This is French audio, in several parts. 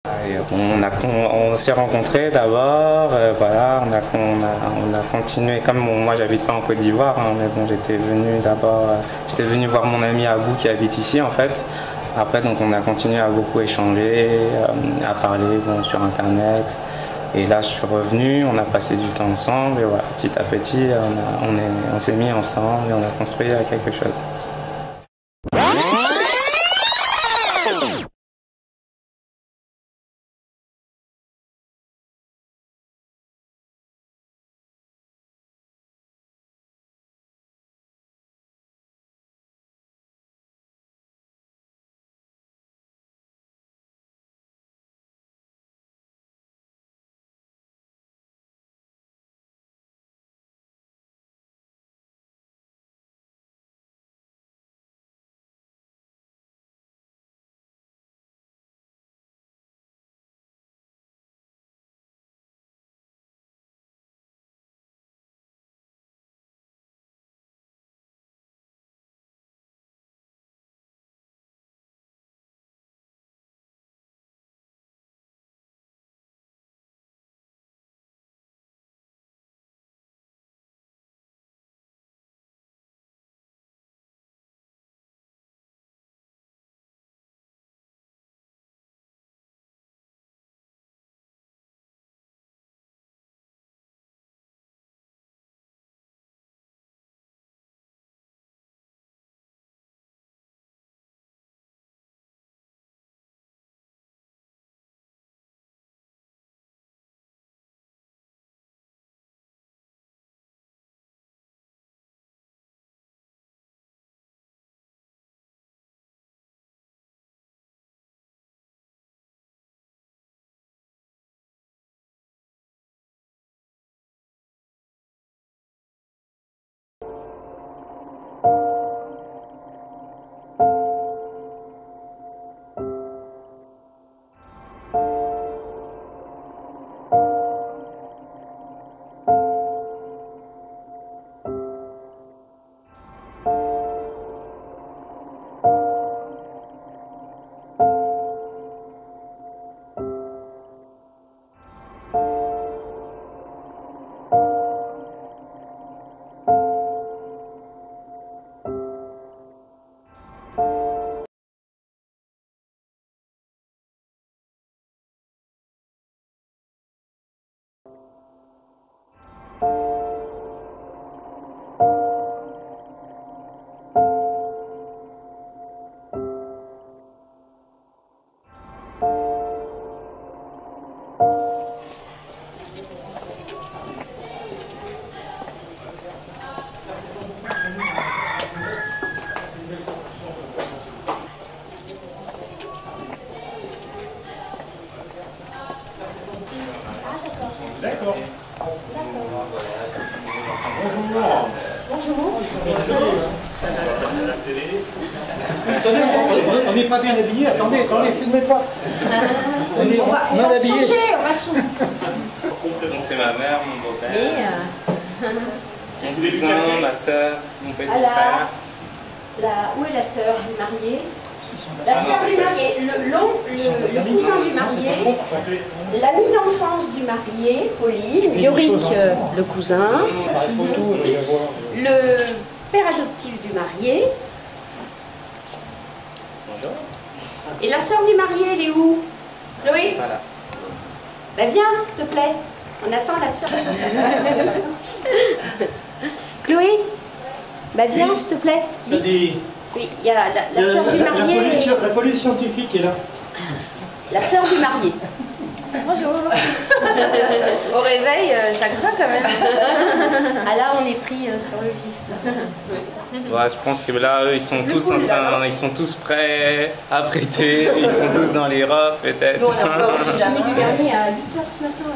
Et on s'est rencontrés d'abord, voilà, on a continué, comme moi j'habite pas en Côte d'Ivoire, hein, mais bon j'étais venu voir mon ami Abou qui habite ici en fait. Après donc on a continué à beaucoup échanger, à parler bon, sur internet. Et là je suis revenu, on a passé du temps ensemble et voilà, petit à petit on s'est mis ensemble et on a construit quelque chose. D'accord. Bonjour. Bonjour. Attendez, on n'est pas bien habillés. Attendez, filmez pas. On va changer, on va changer. Donc c'est ma mère, mon beau-père, mon cousin, ma soeur, mon petit frère. Où est la sœur du marié? La sœur du marié, le cousin du marié, l'ami d'enfance du marié, Pauline, Yorick, le cousin, le père adoptif du marié. Bonjour. Et la sœur du marié, elle est où? Chloé? Voilà. Ben viens, s'il te plaît. On attend la sœur. Chloé? Ben viens, s'il te plaît. Oui, il y a la sœur du marié. La police scientifique est là. La sœur du marié. Bonjour. Au réveil, ça craint quand même. Ah là, on est pris sur le vif. Ouais, je pense que là, eux, ils sont tous prêts à prêter, ils sont tous dans les robes, peut-être. Bon, j'ai mis du vernis à 8h ce matin.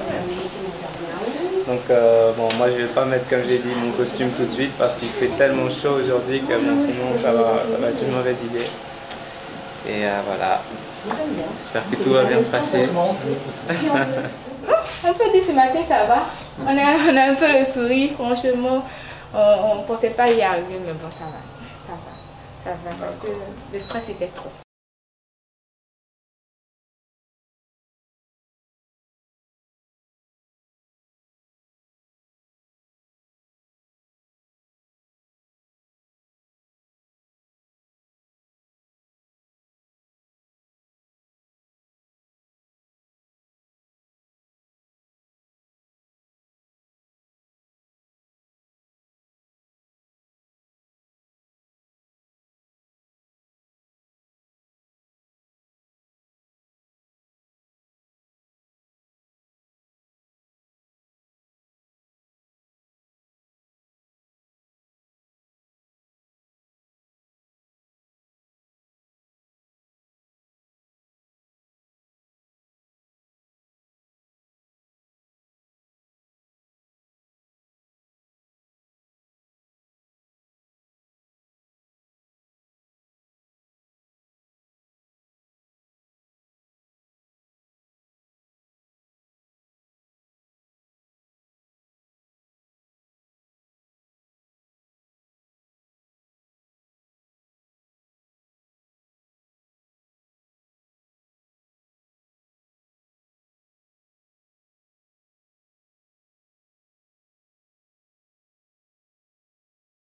Donc, bon, moi, je vais pas mettre, comme j'ai dit, mon costume tout de suite parce qu'il fait tellement chaud aujourd'hui que bon, sinon, ça va être une mauvaise idée. Et voilà. J'espère que tout va bien se passer. Un peu dit ce matin, ça va. On a un peu le sourire, franchement. On ne pensait pas y arriver, mais bon, ça va, parce que le stress était trop.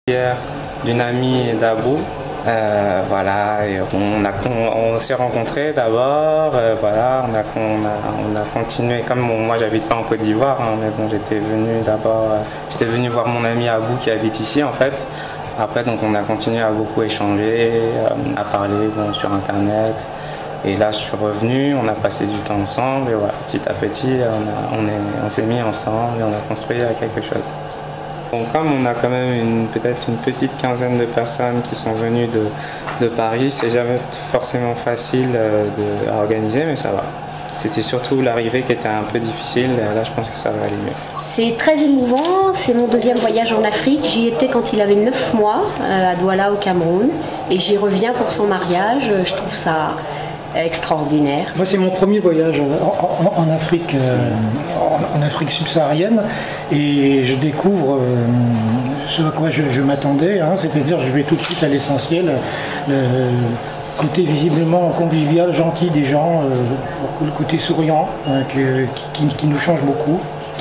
Hier, d'une amie d'Abou. Voilà, et on s'est rencontrés d'abord, voilà, on a continué, comme moi j'habite pas en Côte d'Ivoire, hein, mais bon j'étais venu voir mon ami Abou qui habite ici en fait. Après donc on a continué à beaucoup échanger, à parler bon, sur internet, et là je suis revenu, on a passé du temps ensemble, et voilà, petit à petit on s'est mis ensemble et on a construit quelque chose. Bon, comme on a quand même peut-être une petite quinzaine de personnes qui sont venues de Paris, c'est jamais forcément facile à organiser, mais ça va. C'était surtout l'arrivée qui était un peu difficile, là je pense que ça va aller mieux. C'est très émouvant, c'est mon deuxième voyage en Afrique. J'y étais quand il avait 9 mois, à Douala au Cameroun, et j'y reviens pour son mariage. Je trouve ça extraordinaire. Moi, c'est mon premier voyage en Afrique, en Afrique subsaharienne, et je découvre ce à quoi je m'attendais, hein, c'est-à-dire je vais tout de suite à l'essentiel, le côté visiblement convivial, gentil des gens, le côté souriant qui nous change beaucoup,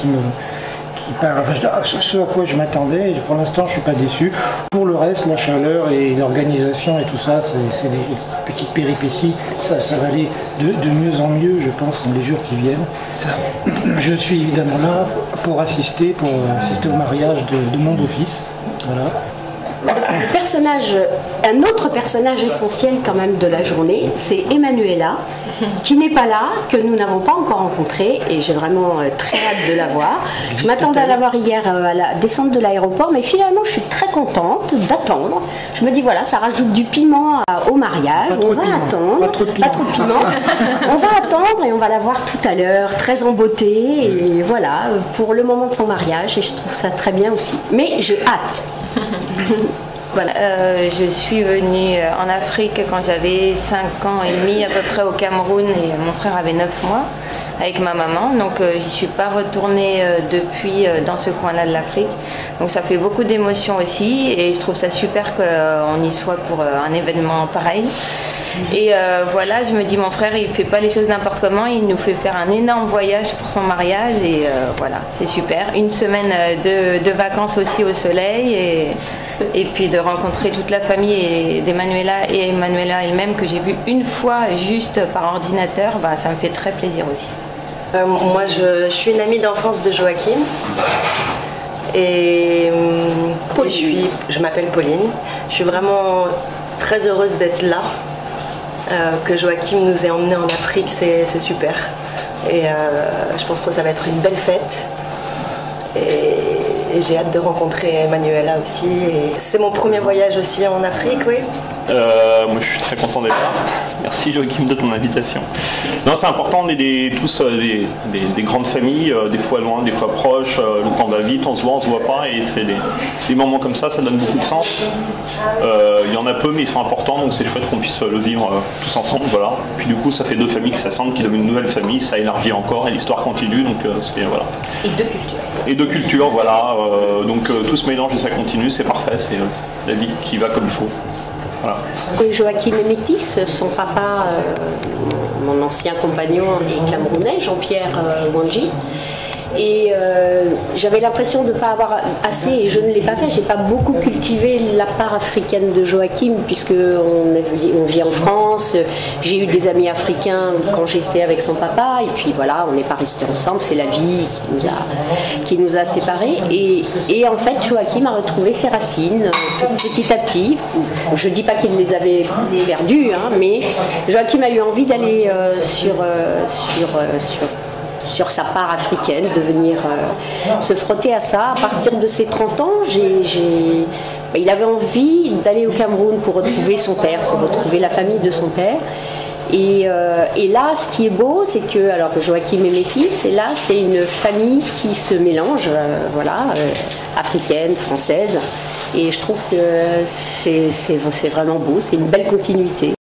ce à quoi je m'attendais, et pour l'instant je ne suis pas déçu. Pour le reste, la chaleur et l'organisation et tout ça, c'est des petites péripéties, ça va aller de mieux en mieux, je pense, dans les jours qui viennent. Je suis évidemment là pour assister au mariage de mon beau-fils. Voilà. Un autre personnage essentiel quand même de la journée, c'est Emanuela, qui n'est pas là, que nous n'avons pas encore rencontrée, et j'ai vraiment très hâte de la voir. Je m'attendais à la voir hier à la descente de l'aéroport, mais finalement je suis très contente d'attendre. Je me dis voilà, ça rajoute du piment au mariage, on va attendre, pas trop de piment. On va attendre et on va la voir tout à l'heure, très en beauté, et voilà, pour le moment de son mariage, et je trouve ça très bien aussi. Mais j'ai hâte. Voilà. Je suis venue en Afrique quand j'avais 5 ans et demi à peu près au Cameroun, et mon frère avait 9 mois avec ma maman, donc j'y suis pas retournée depuis dans ce coin-là de l'Afrique, donc ça fait beaucoup d'émotions aussi, et je trouve ça super qu'on y soit pour un événement pareil. Et voilà, je me dis mon frère il fait pas les choses n'importe comment, il nous fait faire un énorme voyage pour son mariage, et voilà, c'est super. Une semaine de vacances aussi au soleil, et puis de rencontrer toute la famille d'Emanuela et Emanuela elle-même que j'ai vue une fois juste par ordinateur, bah, ça me fait très plaisir aussi. Moi je suis une amie d'enfance de Joachim, et je m'appelle Pauline. Je suis vraiment très heureuse d'être là. Que Joachim nous ait emmenés en Afrique, c'est super. Et je pense que ça va être une belle fête. Et j'ai hâte de rencontrer Emanuela aussi. C'est mon premier voyage aussi en Afrique, oui. Moi je suis très content d'être là. Merci Joachim de ton invitation. Non, c'est important, on est tous des grandes familles, des fois loin, des fois proches, le temps va vite, on se voit pas, et c'est des moments comme ça donne beaucoup de sens. Il y en a peu mais ils sont importants, donc c'est chouette qu'on puisse le vivre tous ensemble, voilà. Puis du coup ça fait 2 familles qui s'assemblent, qui donnent une nouvelle famille, ça élargit encore et l'histoire continue, donc c'est voilà. Et 2 cultures. Et 2 cultures, voilà, donc tout se mélange et ça continue, c'est parfait, c'est la vie qui va comme il faut. Voilà. Joachim est métis, son papa, mon ancien compagnon, est camerounais, Jean-Pierre Wanji. Et j'avais l'impression de ne pas avoir assez, et je ne l'ai pas fait, j'ai pas beaucoup cultivé la part africaine de Joachim, puisqu'on vit en France, j'ai eu des amis africains quand j'étais avec son papa, et puis voilà, on n'est pas restés ensemble, c'est la vie qui nous a séparés, et en fait Joachim a retrouvé ses racines petit à petit. Je ne dis pas qu'il les avait perdues, hein, mais Joachim a eu envie d'aller sur sa part africaine, de venir se frotter à ça. À partir de ses 30 ans, il avait envie d'aller au Cameroun pour retrouver son père, pour retrouver la famille de son père. Et là, ce qui est beau, c'est que, alors que Joachim est métis, et là, c'est une famille qui se mélange, africaine, française. Et je trouve que c'est vraiment beau, c'est une belle continuité.